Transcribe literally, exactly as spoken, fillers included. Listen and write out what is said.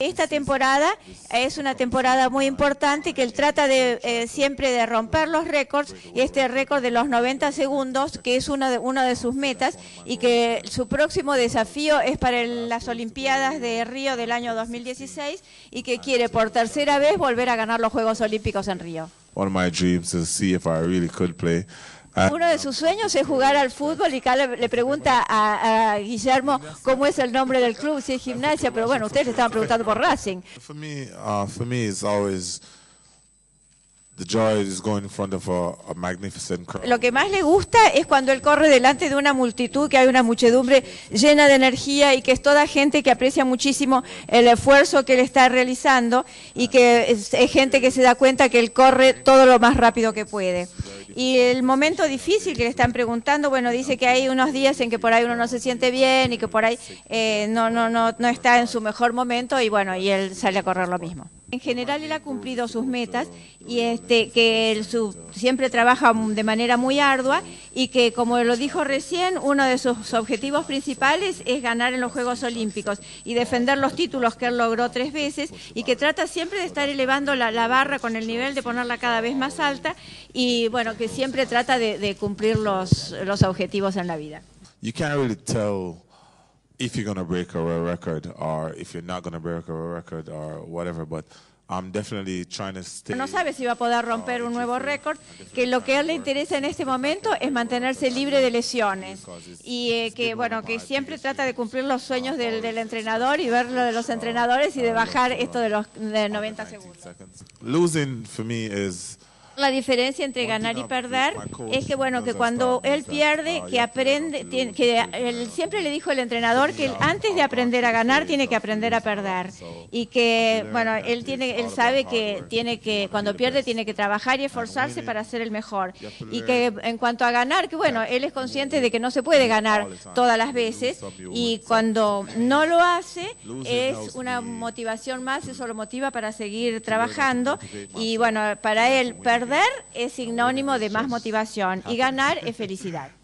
Esta temporada es una temporada muy importante que él trata de eh, siempre de romper los récords, y este récord de los noventa segundos, que es una de, una de sus metas, y que su próximo desafío es para el, las Olimpiadas de Río del año dos mil dieciséis, y que quiere por tercera vez volver a ganar los Juegos Olímpicos en Río. One of my dreams is to see if I really could play. Uno de sus sueños es jugar al fútbol, y Caleb le pregunta a, a Guillermo cómo es el nombre del club, si es Gimnasia, pero bueno, ustedes le estaban preguntando por Racing. For me, uh, for me, it's always the joy is going in front of a, a magnificent crowd. Lo que más le gusta es cuando él corre delante de una multitud, que hay una muchedumbre llena de energía y que es toda gente que aprecia muchísimo el esfuerzo que él está realizando, y que es, es gente que se da cuenta que él corre todo lo más rápido que puede. Y el momento difícil que le están preguntando, bueno, dice que hay unos días en que por ahí uno no se siente bien y que por ahí eh, no, no, no, no está en su mejor momento, y bueno, y él sale a correr lo mismo. En general él ha cumplido sus metas, y este que él su, siempre trabaja de manera muy ardua, y que, como lo dijo recién, uno de sus objetivos principales es ganar en los Juegos Olímpicos y defender los títulos que él logró tres veces, y que trata siempre de estar elevando la, la barra con el nivel, de ponerla cada vez más alta, y bueno, que siempre trata de, de cumplir los, los objetivos en la vida. You can't really tell if you're going to break a world record or if you're not going to break a world record or whatever, but I'm definitely trying to stay. No sabe si va a poder romper un nuevo récord, que lo que a él le interesa en este momento es mantenerse libre de lesiones, y eh, que bueno, que siempre trata de cumplir los sueños del, del entrenador y ver lo de los entrenadores, y de bajar esto de los de noventa segundos. Losing for me is La diferencia entre ganar y perder es que, bueno, que cuando él pierde, que aprende, tiene, que él, siempre le dijo el entrenador que él, antes de aprender a ganar, tiene que aprender a perder, y que, bueno, él tiene, él sabe que tiene que, cuando pierde, tiene que trabajar y esforzarse para ser el mejor, y que en cuanto a ganar, que bueno, él es consciente de que no se puede ganar todas las veces, y cuando no lo hace es una motivación más, eso lo motiva para seguir trabajando, y bueno, para él perder Perder es sinónimo de más motivación, y ganar es felicidad.